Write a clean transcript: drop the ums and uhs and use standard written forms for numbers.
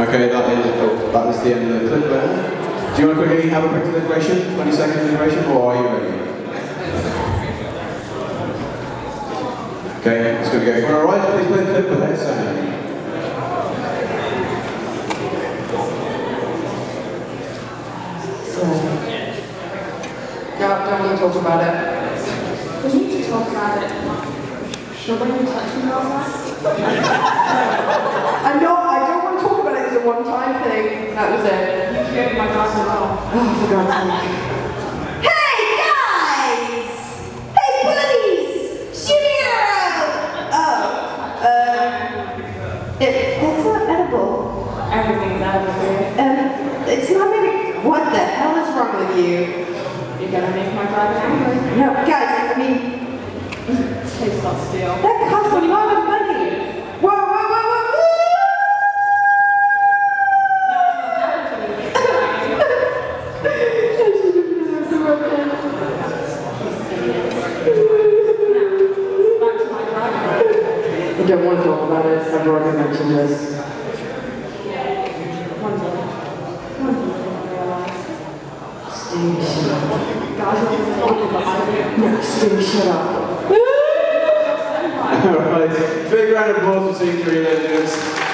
Okay, that is the end of the clip there. Do you want to quickly have a quick deliberation? 20 second deliberation, or are you ready? Okay, it's going to go for a ride. Please play the clip with that sound. Don't want to talk about it. We need to talk about it. Nobody will touch me on that. I don't want to talk about it as a one-time thing. That was it. You killed my glass as well. Oh, for God's sake. Hey guys! Hey buddies! Cheerio! It's not edible. Everything's edible here. It's not maybe. What the hell is wrong with you? You're gonna make my driver angry. No, guys, I mean, Taste that steel. that costs a lot of money. Whoa! I don't want to talk about it. I've already mentioned this. Stu, shut up. Alright, big round of applause for Scene 3 Legends.